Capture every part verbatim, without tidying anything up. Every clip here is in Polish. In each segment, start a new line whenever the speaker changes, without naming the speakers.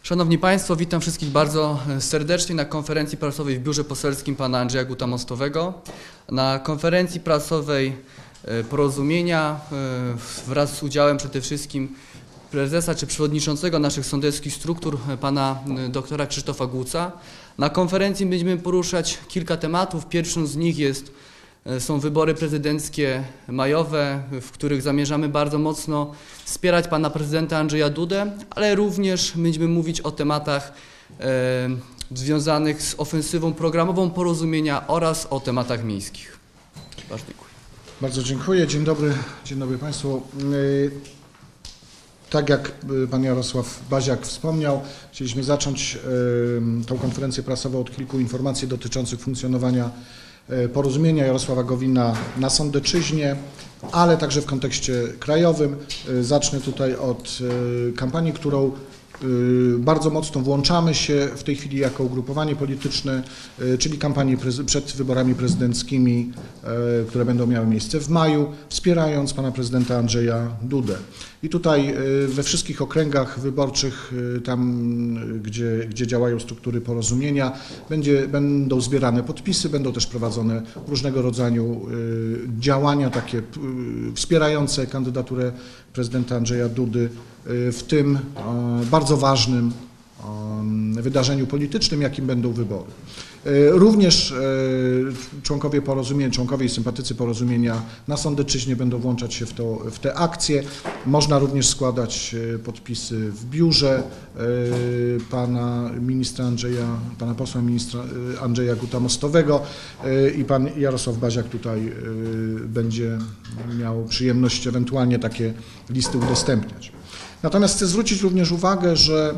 Szanowni Państwo, witam wszystkich bardzo serdecznie na konferencji prasowej w Biurze Poselskim pana Andrzeja Guta-Mostowego. Na konferencji prasowej Porozumienia wraz z udziałem przede wszystkim prezesa czy przewodniczącego naszych sądeckich struktur pana doktora Krzysztofa Guca. Na konferencji będziemy poruszać kilka tematów. Pierwszym z nich jest, są wybory prezydenckie majowe, w których zamierzamy bardzo mocno wspierać pana prezydenta Andrzeja Dudę, ale również będziemy mówić o tematach e, związanych z ofensywą programową Porozumienia oraz o tematach miejskich. Bardzo dziękuję.
Bardzo dziękuję. Dzień dobry, dzień dobry Państwu. Tak jak pan Jarosław Baziak wspomniał, chcieliśmy zacząć tą konferencję prasową od kilku informacji dotyczących funkcjonowania Porozumienia Jarosława Gowina na Sądeczyźnie, ale także w kontekście krajowym. Zacznę tutaj od kampanii, którą bardzo mocno włączamy się w tej chwili jako ugrupowanie polityczne, czyli kampanii przed wyborami prezydenckimi, które będą miały miejsce w maju, wspierając pana prezydenta Andrzeja Dudę. I tutaj we wszystkich okręgach wyborczych, tam gdzie, gdzie działają struktury Porozumienia, będzie, będą zbierane podpisy, będą też prowadzone różnego rodzaju działania takie wspierające kandydaturę prezydenta Andrzeja Dudy w tym bardzo ważnym wydarzeniu politycznym, jakim będą wybory. Również członkowie Porozumienia, członkowie i sympatycy Porozumienia na Sądeczyźnie będą włączać się w, to, w te akcje. Można również składać podpisy w biurze pana ministra Andrzeja, pana posła ministra Andrzeja Guta-Mostowego i pan Jarosław Baziak tutaj będzie miał przyjemność ewentualnie takie listy udostępniać. Natomiast chcę zwrócić również uwagę, że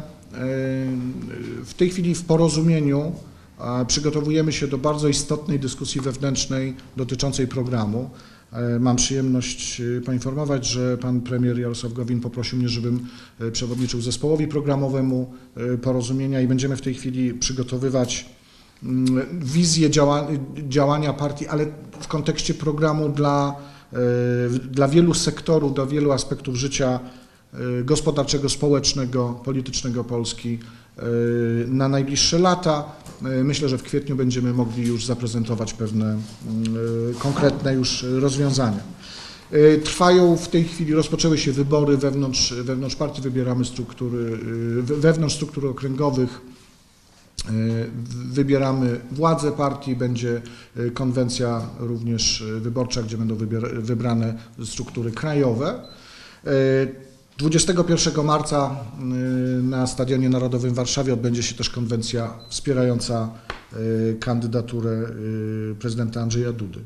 w tej chwili w Porozumieniu przygotowujemy się do bardzo istotnej dyskusji wewnętrznej dotyczącej programu. Mam przyjemność poinformować, że pan premier Jarosław Gowin poprosił mnie, żebym przewodniczył zespołowi programowemu Porozumienia i będziemy w tej chwili przygotowywać wizję działa, działania partii, ale w kontekście programu dla, dla wielu sektorów, dla wielu aspektów życia gospodarczego, społecznego, politycznego Polski na najbliższe lata. Myślę, że w kwietniu będziemy mogli już zaprezentować pewne konkretne już rozwiązania. Trwają w tej chwili, rozpoczęły się wybory wewnątrz, wewnątrz partii, wybieramy struktury, wewnątrz struktur okręgowych, wybieramy władzę partii, będzie konwencja również wyborcza, gdzie będą wybrane struktury krajowe. dwudziestego pierwszego marca na Stadionie Narodowym w Warszawie odbędzie się też konwencja wspierająca kandydaturę prezydenta Andrzeja Dudy.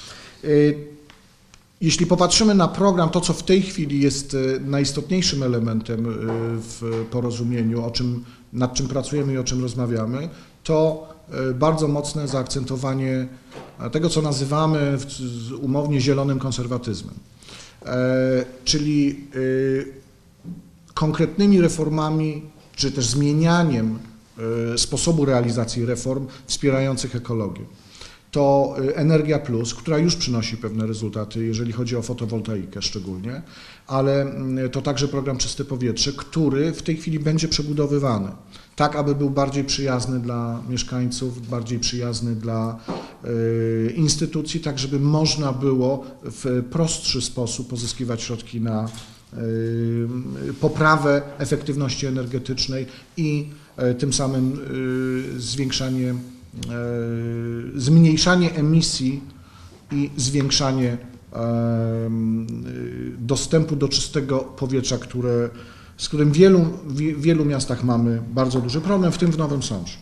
Jeśli popatrzymy na program, to co w tej chwili jest najistotniejszym elementem w Porozumieniu, o czym, nad czym pracujemy i o czym rozmawiamy, to bardzo mocne zaakcentowanie tego, co nazywamy umownie zielonym konserwatyzmem. Czyli konkretnymi reformami, czy też zmienianiem sposobu realizacji reform wspierających ekologię. To Energia Plus, która już przynosi pewne rezultaty, jeżeli chodzi o fotowoltaikę szczególnie, ale to także program Czyste Powietrze, który w tej chwili będzie przebudowywany, tak aby był bardziej przyjazny dla mieszkańców, bardziej przyjazny dla instytucji, tak żeby można było w prostszy sposób pozyskiwać środki na poprawę efektywności energetycznej i tym samym zwiększanie, zmniejszanie emisji i zwiększanie dostępu do czystego powietrza, które, z którym w wielu, w wielu miastach mamy bardzo duży problem, w tym w Nowym Sączu.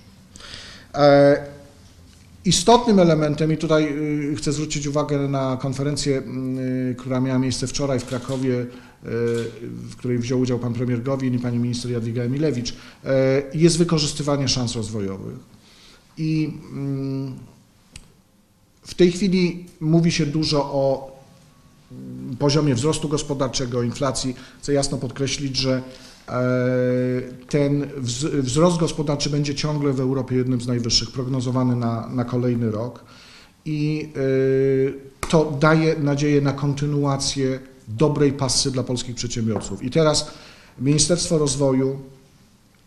Istotnym elementem, i tutaj chcę zwrócić uwagę na konferencję, która miała miejsce wczoraj w Krakowie, w której wziął udział pan premier Gowin i pani minister Jadwiga Emilewicz, jest wykorzystywanie szans rozwojowych. I w tej chwili mówi się dużo o poziomie wzrostu gospodarczego, inflacji. Chcę jasno podkreślić, że ten wzrost gospodarczy będzie ciągle w Europie jednym z najwyższych, prognozowany na, na kolejny rok i to daje nadzieję na kontynuację dobrej pasy dla polskich przedsiębiorców. I teraz Ministerstwo Rozwoju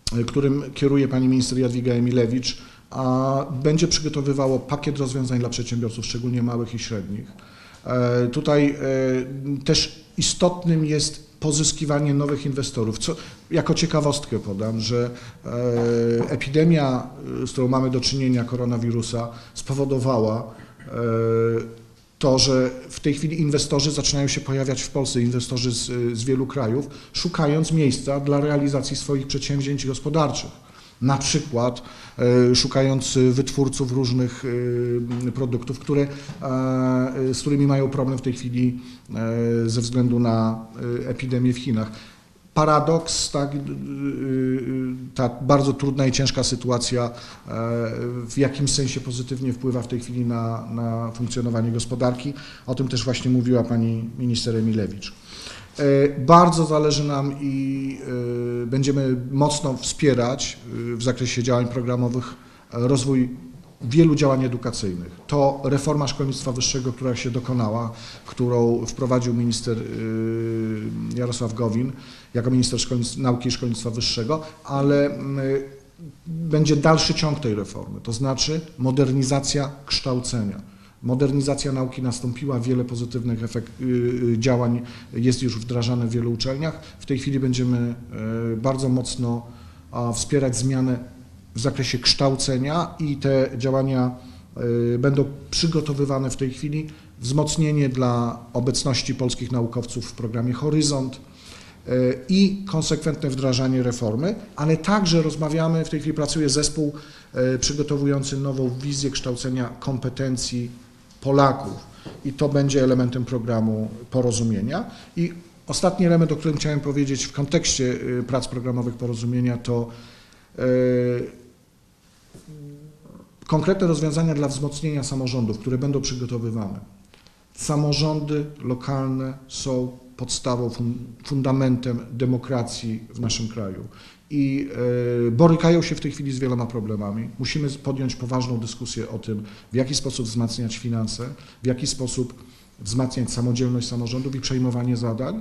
którym kieruje pani minister Jadwiga Emilewicz, a będzie przygotowywało pakiet rozwiązań dla przedsiębiorców, szczególnie małych i średnich. Tutaj też istotnym jest pozyskiwanie nowych inwestorów. Co, jako ciekawostkę podam, że epidemia, z którą mamy do czynienia, koronawirusa, spowodowała to, że w tej chwili inwestorzy zaczynają się pojawiać w Polsce, inwestorzy z, z wielu krajów, szukając miejsca dla realizacji swoich przedsięwzięć gospodarczych. Na przykład e, szukając wytwórców różnych e, produktów, które, e, z którymi mają problem w tej chwili e, ze względu na e, epidemię w Chinach. Paradoks, tak, ta bardzo trudna i ciężka sytuacja w jakimś sensie pozytywnie wpływa w tej chwili na, na funkcjonowanie gospodarki. O tym też właśnie mówiła pani minister Emilewicz. Bardzo zależy nam i będziemy mocno wspierać w zakresie działań programowych rozwój wielu działań edukacyjnych. To reforma szkolnictwa wyższego, która się dokonała, którą wprowadził minister Jarosław Gowin jako minister nauki i szkolnictwa wyższego, ale będzie dalszy ciąg tej reformy, to znaczy modernizacja kształcenia. Modernizacja nauki nastąpiła, wiele pozytywnych efekt, działań jest już wdrażane w wielu uczelniach. W tej chwili będziemy bardzo mocno wspierać zmianę w zakresie kształcenia i te działania będą przygotowywane w tej chwili. Wzmocnienie dla obecności polskich naukowców w programie Horyzont i konsekwentne wdrażanie reformy, ale także rozmawiamy, w tej chwili pracuje zespół przygotowujący nową wizję kształcenia kompetencji Polaków i to będzie elementem programu Porozumienia. I ostatni element, o którym chciałem powiedzieć w kontekście prac programowych Porozumienia, to konkretne rozwiązania dla wzmocnienia samorządów, które będą przygotowywane. Samorządy lokalne są podstawą, fundamentem demokracji w naszym kraju i borykają się w tej chwili z wieloma problemami. Musimy podjąć poważną dyskusję o tym, w jaki sposób wzmacniać finanse, w jaki sposób wzmacniać samodzielność samorządów i przejmowanie zadań.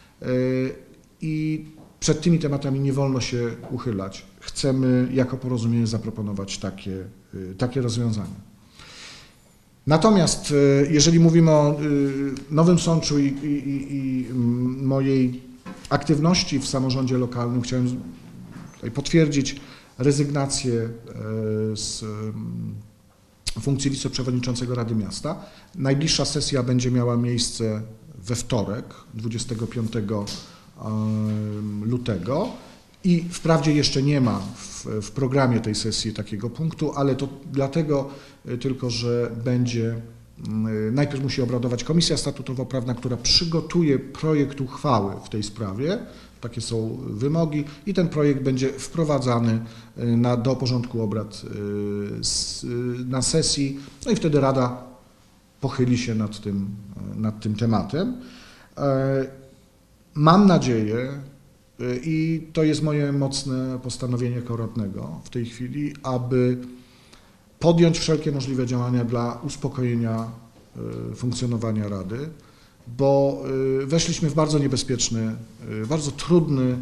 I przed tymi tematami nie wolno się uchylać. Chcemy jako Porozumienie zaproponować takie, takie rozwiązania. Natomiast jeżeli mówimy o Nowym Sączu i, i, i mojej aktywności w samorządzie lokalnym, chciałem tutaj potwierdzić rezygnację z funkcji wiceprzewodniczącego Rady Miasta. Najbliższa sesja będzie miała miejsce we wtorek, dwudziestego piątego lutego i wprawdzie jeszcze nie ma w, w programie tej sesji takiego punktu, ale to dlatego tylko, że będzie, najpierw musi obradować Komisja Statutowo-Prawna, która przygotuje projekt uchwały w tej sprawie, takie są wymogi i ten projekt będzie wprowadzany na, do porządku obrad na sesji, no i wtedy Rada pochyli się nad tym, nad tym tematem. Mam nadzieję, i to jest moje mocne postanowienie jako radnego w tej chwili, aby podjąć wszelkie możliwe działania dla uspokojenia funkcjonowania Rady, bo weszliśmy w bardzo niebezpieczny, bardzo trudny,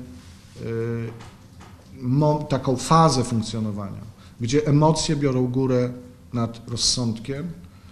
taką fazę funkcjonowania, gdzie emocje biorą górę nad rozsądkiem.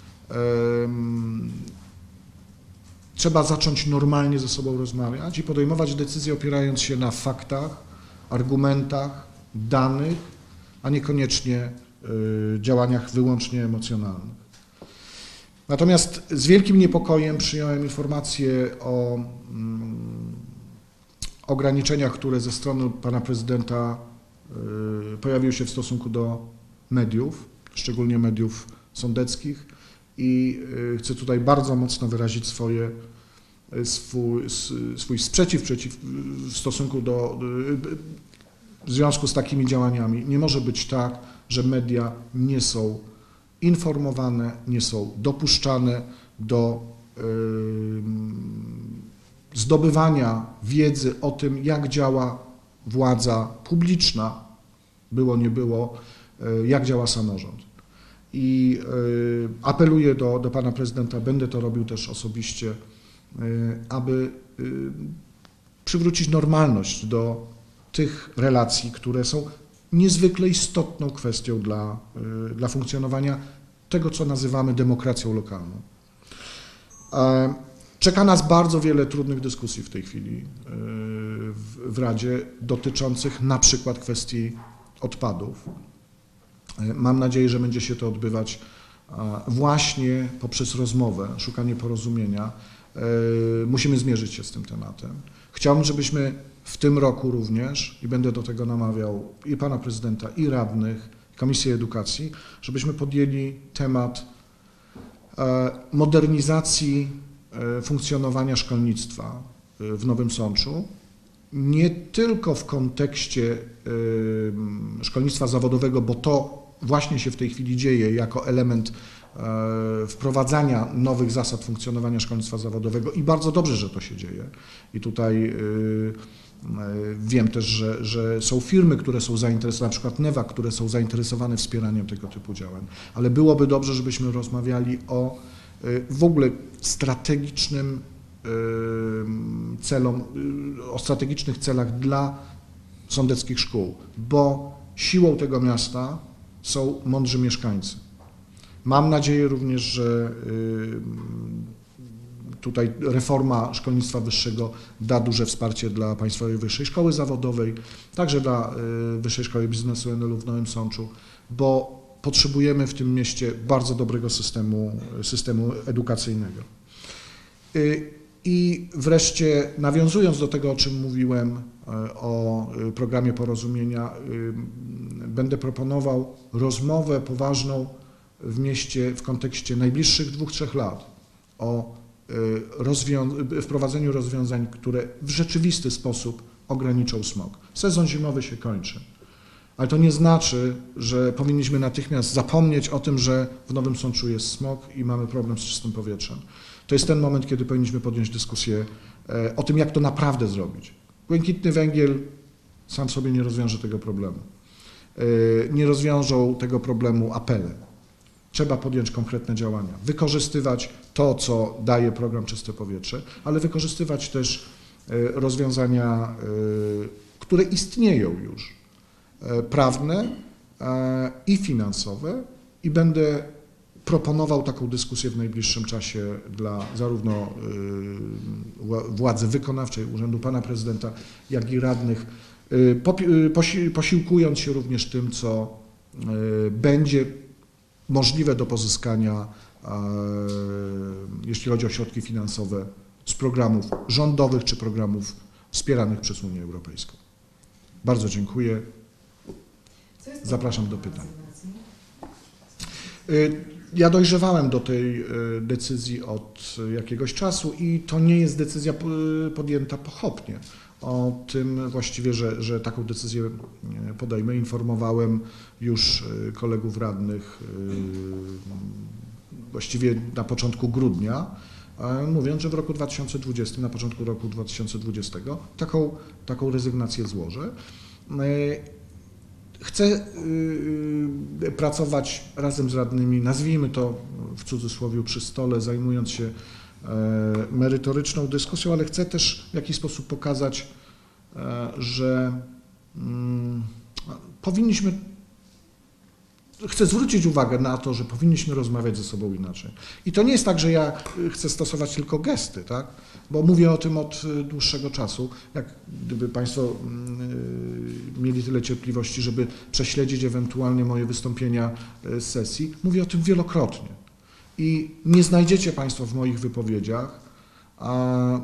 Trzeba zacząć normalnie ze sobą rozmawiać i podejmować decyzje opierając się na faktach, argumentach, danych, a niekoniecznie działaniach wyłącznie emocjonalnych. Natomiast z wielkim niepokojem przyjąłem informację o mm, ograniczeniach, które ze strony pana prezydenta y, pojawiły się w stosunku do mediów, szczególnie mediów sądeckich i y, chcę tutaj bardzo mocno wyrazić swoje, swój, swój sprzeciw przeciw, w stosunku do, y, w związku z takimi działaniami. Nie może być tak, że media nie są informowane, nie są dopuszczane do y, zdobywania wiedzy o tym, jak działa władza publiczna, było nie było, y, jak działa samorząd. I y, apeluję do, do pana prezydenta, będę to robił też osobiście, y, aby y, przywrócić normalność do tych relacji, które są niezwykle istotną kwestią dla, dla funkcjonowania tego, co nazywamy demokracją lokalną. Czeka nas bardzo wiele trudnych dyskusji w tej chwili w, w Radzie dotyczących na przykład kwestii odpadów. Mam nadzieję, że będzie się to odbywać właśnie poprzez rozmowę, szukanie porozumienia. Musimy zmierzyć się z tym tematem. Chciałbym, żebyśmy w tym roku również, i będę do tego namawiał i pana prezydenta, i radnych, Komisji Edukacji, żebyśmy podjęli temat modernizacji funkcjonowania szkolnictwa w Nowym Sączu, nie tylko w kontekście szkolnictwa zawodowego, bo to właśnie się w tej chwili dzieje jako element wprowadzania nowych zasad funkcjonowania szkolnictwa zawodowego i bardzo dobrze, że to się dzieje. I tutaj wiem też, że, że są firmy, które są zainteresowane, na przykład Newa, które są zainteresowane wspieraniem tego typu działań, ale byłoby dobrze, żebyśmy rozmawiali o w ogóle strategicznym celom, o strategicznych celach dla sądeckich szkół, bo siłą tego miasta są mądrzy mieszkańcy. Mam nadzieję również, że tutaj reforma szkolnictwa wyższego da duże wsparcie dla Państwowej Wyższej Szkoły Zawodowej, także dla Wyższej Szkoły Biznesu N L U w Nowym Sączu, bo potrzebujemy w tym mieście bardzo dobrego systemu, systemu edukacyjnego. I wreszcie, nawiązując do tego, o czym mówiłem, o programie porozumienia, będę proponował rozmowę poważną w mieście w kontekście najbliższych dwóch, trzech lat o rozwią- wprowadzeniu rozwiązań, które w rzeczywisty sposób ograniczą smog. Sezon zimowy się kończy, ale to nie znaczy, że powinniśmy natychmiast zapomnieć o tym, że w Nowym Sączu jest smog i mamy problem z czystym powietrzem. To jest ten moment, kiedy powinniśmy podjąć dyskusję o tym, jak to naprawdę zrobić. Błękitny węgiel sam sobie nie rozwiąże tego problemu. Nie rozwiążą tego problemu apele. Trzeba podjąć konkretne działania, wykorzystywać to, co daje program Czyste Powietrze, ale wykorzystywać też rozwiązania, które istnieją już, prawne i finansowe, i będę proponował taką dyskusję w najbliższym czasie dla zarówno władzy wykonawczej, urzędu pana prezydenta, jak i radnych, posiłkując się również tym, co będzie możliwe do pozyskania, jeśli chodzi o środki finansowe z programów rządowych czy programów wspieranych przez Unię Europejską. Bardzo dziękuję. Zapraszam do pytań. Ja dojrzewałem do tej decyzji od jakiegoś czasu i to nie jest decyzja podjęta pochopnie. O tym właściwie, że, że taką decyzję podejmę. Informowałem już kolegów radnych właściwie na początku grudnia, mówiąc, że w roku dwa tysiące dwudziestym, na początku roku dwa tysiące dwudziestego taką, taką rezygnację złożę. Chcę pracować razem z radnymi, nazwijmy to w cudzysłowie przy stole, zajmując się merytoryczną dyskusją, ale chcę też w jakiś sposób pokazać, że powinniśmy, chcę zwrócić uwagę na to, że powinniśmy rozmawiać ze sobą inaczej. I to nie jest tak, że ja chcę stosować tylko gesty, tak? Bo mówię o tym od dłuższego czasu. Jak gdyby Państwo mieli tyle cierpliwości, żeby prześledzić ewentualnie moje wystąpienia z sesji, mówię o tym wielokrotnie. I nie znajdziecie Państwo w moich wypowiedziach a,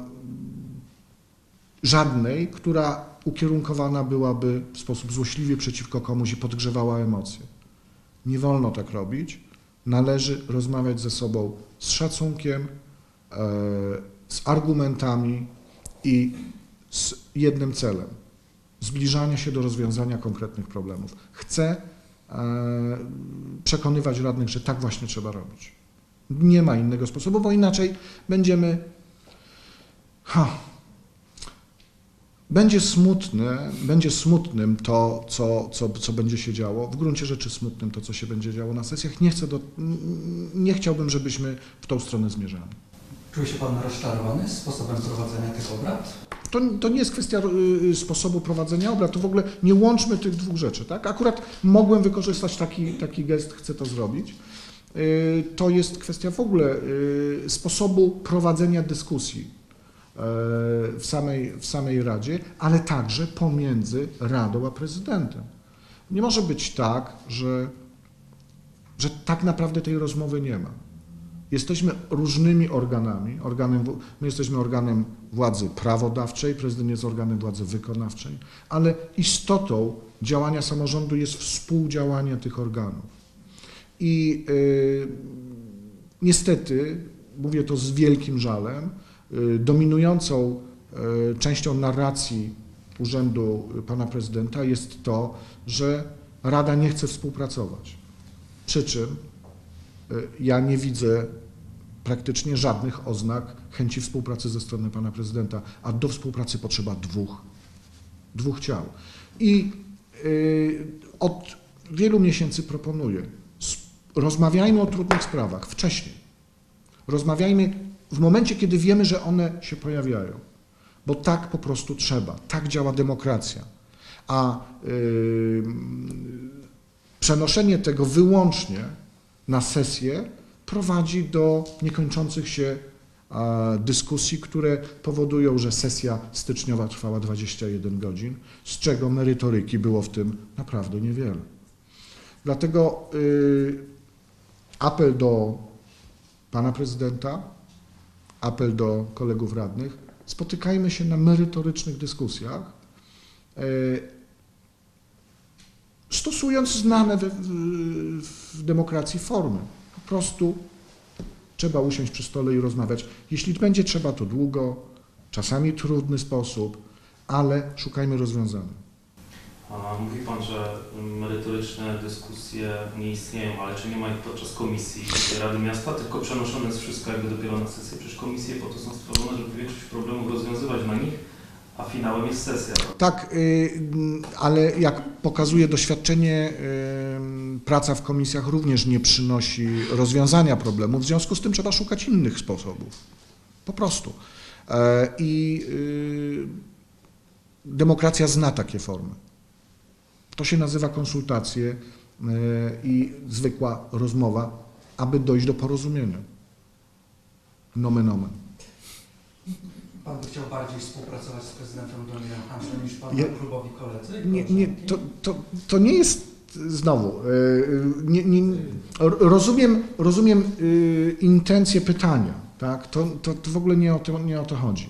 żadnej, która ukierunkowana byłaby w sposób złośliwy przeciwko komuś i podgrzewała emocje. Nie wolno tak robić. Należy rozmawiać ze sobą z szacunkiem, e, z argumentami i z jednym celem. Zbliżania się do rozwiązania konkretnych problemów. Chcę e, przekonywać radnych, że tak właśnie trzeba robić. Nie ma innego sposobu, bo inaczej będziemy... Ha, będzie smutne, będzie smutnym to, co, co, co będzie się działo, w gruncie rzeczy smutnym to, co się będzie działo na sesjach. Nie chcę do, nie chciałbym, żebyśmy w tą stronę zmierzali.
Czuje się Pan rozczarowany sposobem prowadzenia tych obrad?
to, to nie jest kwestia y, sposobu prowadzenia obrad, to w ogóle nie łączmy tych dwóch rzeczy, tak? Akurat mogłem wykorzystać taki, taki gest, chcę to zrobić. Y, to jest kwestia w ogóle y, sposobu prowadzenia dyskusji y, w samej, w samej Radzie, ale także pomiędzy Radą a prezydentem. Nie może być tak, że, że tak naprawdę tej rozmowy nie ma. Jesteśmy różnymi organami. Organem, my jesteśmy organem władzy prawodawczej, prezydent jest organem władzy wykonawczej, ale istotą działania samorządu jest współdziałanie tych organów. I y, niestety, mówię to z wielkim żalem, y, dominującą y, częścią narracji urzędu pana prezydenta jest to, że Rada nie chce współpracować. Przy czym y, ja nie widzę praktycznie żadnych oznak chęci współpracy ze strony pana prezydenta, a do współpracy potrzeba dwóch, dwóch ciał. I y, od wielu miesięcy proponuję, rozmawiajmy o trudnych sprawach wcześniej. Rozmawiajmy w momencie, kiedy wiemy, że one się pojawiają, bo tak po prostu trzeba, tak działa demokracja. A y, przenoszenie tego wyłącznie na sesję prowadzi do niekończących się a, dyskusji, które powodują, że sesja styczniowa trwała dwadzieścia jeden godzin, z czego merytoryki było w tym naprawdę niewiele. Dlatego y, apel do pana prezydenta, apel do kolegów radnych, spotykajmy się na merytorycznych dyskusjach, y, stosując znane w, w, w demokracji formy. Po prostu trzeba usiąść przy stole i rozmawiać. Jeśli będzie trzeba, to długo, czasami w trudny sposób, ale szukajmy rozwiązania.
A mówi pan, że merytoryczne dyskusje nie istnieją, ale czy nie ma ich podczas komisji Rady Miasta, tylko przenoszone jest wszystko jakby dopiero na sesję? Przecież komisje po to są stworzone, żeby większość problemów rozwiązywać na nich, a finałem jest sesja.
Tak, ale jak pokazuje doświadczenie, praca w komisjach również nie przynosi rozwiązania problemów, w związku z tym trzeba szukać innych sposobów. Po prostu. I demokracja zna takie formy. To się nazywa konsultacje i zwykła rozmowa, aby dojść do porozumienia. Nomen omen.
Pan by chciał bardziej współpracować z prezydentem Donaldem Trump niż pan
Ja,
klubowi koledzy?
Nie, nie, to, to, to nie jest znowu. Nie, nie, rozumiem rozumiem intencje pytania. Tak? To, to, to w ogóle nie o to, nie o to chodzi.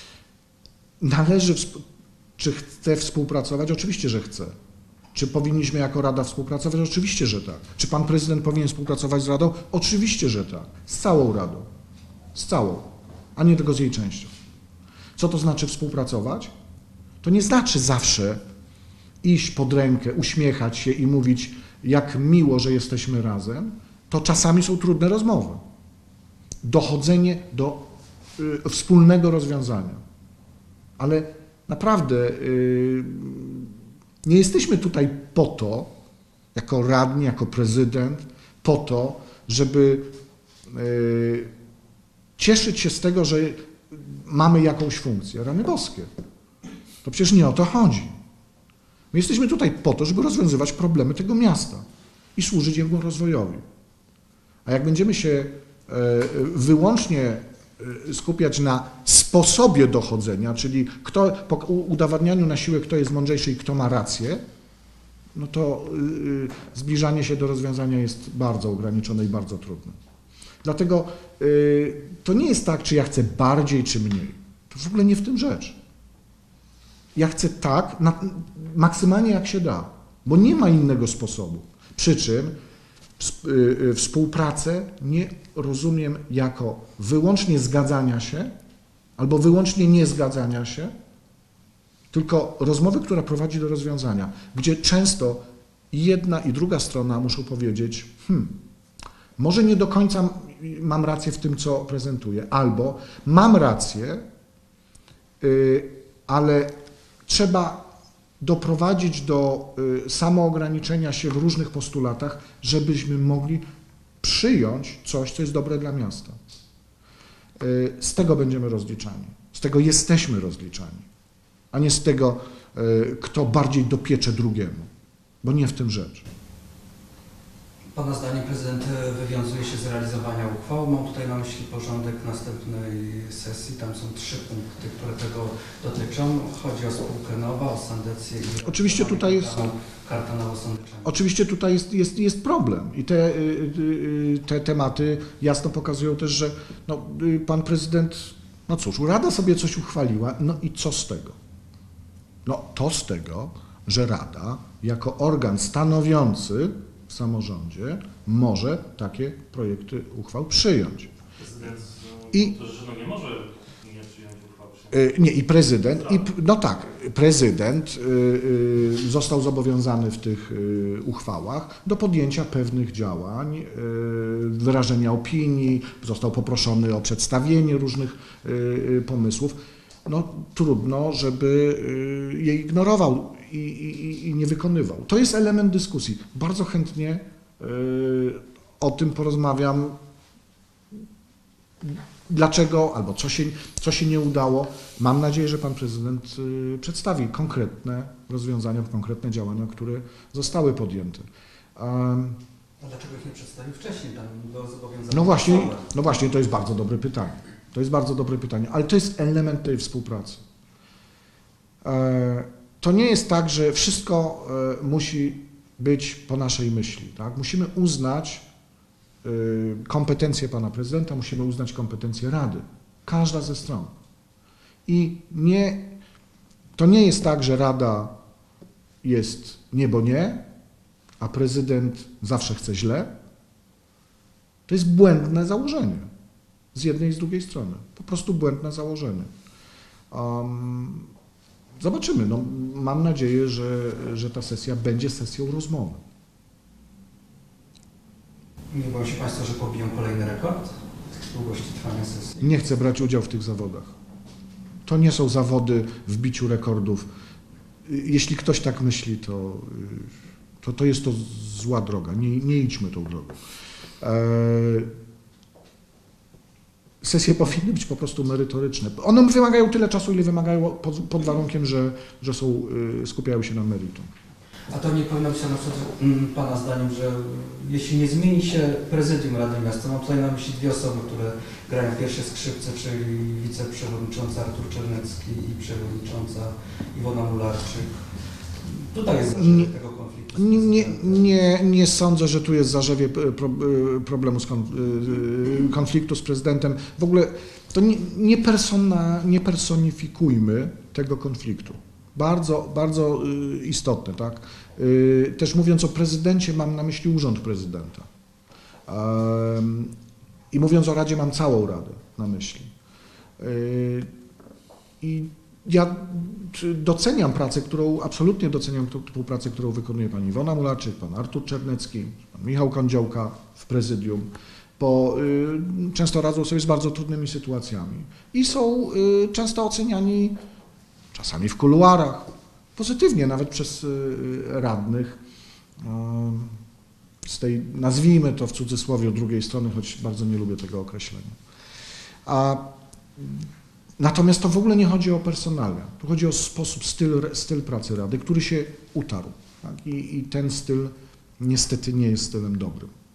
Należy, czy chce współpracować? Oczywiście, że chce. Czy powinniśmy jako Rada współpracować? Oczywiście, że tak. Czy pan prezydent powinien współpracować z Radą? Oczywiście, że tak. Z całą Radą. Z całą, a nie tylko z jej częścią. Co to znaczy współpracować? To nie znaczy zawsze iść pod rękę, uśmiechać się i mówić, jak miło, że jesteśmy razem. To czasami są trudne rozmowy. Dochodzenie do y, wspólnego rozwiązania. Ale naprawdę y, nie jesteśmy tutaj po to, jako radni, jako prezydent, po to, żeby y, cieszyć się z tego, że mamy jakąś funkcję. Rany boskie. To przecież nie o to chodzi. My jesteśmy tutaj po to, żeby rozwiązywać problemy tego miasta i służyć jego rozwojowi. A jak będziemy się wyłącznie skupiać na sposobie dochodzenia, czyli kto, po udowadnianiu na siłę, kto jest mądrzejszy i kto ma rację, no to zbliżanie się do rozwiązania jest bardzo ograniczone i bardzo trudne. Dlatego y, to nie jest tak, czy ja chcę bardziej, czy mniej. To w ogóle nie w tym rzecz. Ja chcę tak, na, maksymalnie jak się da, bo nie ma innego sposobu. Przy czym y, y, współpracę nie rozumiem jako wyłącznie zgadzania się albo wyłącznie niezgadzania się, tylko rozmowy, która prowadzi do rozwiązania, gdzie często jedna i druga strona muszą powiedzieć, hmm, może nie do końca mam rację w tym, co prezentuję, albo mam rację, yy, ale trzeba doprowadzić do yy, samoograniczenia się w różnych postulatach, żebyśmy mogli przyjąć coś, co jest dobre dla miasta. Yy, z tego będziemy rozliczani, z tego jesteśmy rozliczani. a nie z tego, kto bardziej dopiecze drugiemu, bo nie w tym rzecz.
Pana zdaniem prezydent wywiązuje się z realizowania uchwał. Mam tutaj na myśli porządek następnej sesji. Tam są trzy punkty, które tego dotyczą. Chodzi o spółkę Nowa, o sandecję i
Oczywiście tutaj jest,
karta nowosądeczana.
oczywiście tutaj jest, jest, jest problem i te, te tematy jasno pokazują też, że no, pan prezydent, no cóż, Rada sobie coś uchwaliła, no i co z tego? No to z tego, że Rada jako organ stanowiący w samorządzie może takie projekty uchwał przyjąć.
Prezydent
I-
to, że no nie może nie przyjąć uchwał. Przyjąć.
Y, Nie, i prezydent, i, p- no tak, prezydent y, y, został zobowiązany w tych y, uchwałach do podjęcia pewnych działań, y, wyrażenia opinii, został poproszony o przedstawienie różnych y, y, pomysłów. No trudno, żeby y, je ignorował i, i, i nie wykonywał. To jest element dyskusji. Bardzo chętnie y, o tym porozmawiam. Dlaczego albo co się, co się nie udało. Mam nadzieję, że pan prezydent y, przedstawi konkretne rozwiązania, konkretne działania, które zostały podjęte. Um,
A dlaczego ich nie przedstawił wcześniej? Tam było zobowiązane.
no właśnie,
uchwałę.
no właśnie, to jest bardzo dobre pytanie. To jest bardzo dobre pytanie, ale to jest element tej współpracy. E, to nie jest tak, że wszystko e, musi być po naszej myśli. Tak? Musimy uznać y, kompetencje pana prezydenta, musimy uznać kompetencje Rady. Każda ze stron. I nie, to nie jest tak, że Rada jest nie, bo nie, a prezydent zawsze chce źle. To jest błędne założenie. Z jednej i z drugiej strony. Po prostu błędne założenie. Um, zobaczymy. No, mam nadzieję, że, że ta sesja będzie sesją rozmowy.
Nie boją się Państwo, że pobiją kolejny rekord długości trwania sesji?
Nie chcę brać udziału w tych zawodach. To nie są zawody w biciu rekordów. Jeśli ktoś tak myśli, to, to, to jest to zła droga. Nie, nie idźmy tą drogą. E, Sesje powinny być po prostu merytoryczne. One wymagają tyle czasu, ile wymagają pod, pod warunkiem, że, że są, y, skupiają się na meritum.
A to nie powinno być na przykład mm, Pana zdaniem, że jeśli nie zmieni się prezydium Rady Miasta, mam tutaj na myśli dwie osoby, które grają pierwsze skrzypce, czyli wiceprzewodniczący Artur Czernecki i przewodnicząca Iwona Mularczyk. Tutaj jest zarzewie
Nie-
tego konfliktu. z
Nie, nie,
prezydentem.
nie, nie sądzę, że tu jest zarzewie pro, problemu z kon, y, konfliktu z prezydentem. W ogóle to nie, nie, persona, nie personifikujmy tego konfliktu. Bardzo, bardzo y, istotne, tak? Y, też mówiąc o prezydencie, mam na myśli urząd prezydenta. Um, I mówiąc o Radzie, mam całą Radę na myśli. Y, I ja doceniam pracę, którą, absolutnie doceniam tą, tą pracę, którą wykonuje pani Iwona Mularczyk, pan Artur Czernecki, pan Michał Kądziołka w prezydium, bo y, często radzą sobie z bardzo trudnymi sytuacjami i są y, często oceniani, czasami w kuluarach, pozytywnie nawet przez y, radnych y, z tej, nazwijmy to w cudzysłowie, drugiej strony, choć bardzo nie lubię tego określenia. A Natomiast to w ogóle nie chodzi o personalia, tu chodzi o sposób, styl, styl pracy Rady, który się utarł. Tak? I, I ten styl niestety nie jest stylem dobrym.